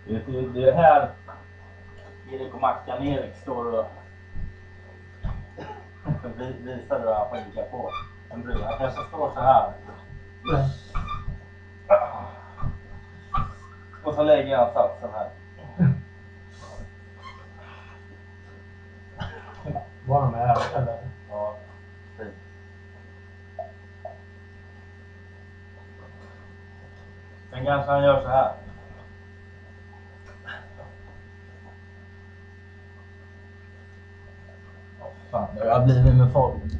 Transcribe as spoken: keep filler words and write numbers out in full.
Det, det, det är här Erik och Mackan Erik står och visar hur han skickar på en brud. Han kanske står så här. Och så lägger han satsen här. Var de här eller? Ja, precis. Sen kanske han gör så här. Oh, fan, jag har blivit med folk.